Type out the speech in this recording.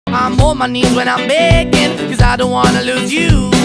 I'm on my knees when I'm begging, 'cause I don't wanna lose you.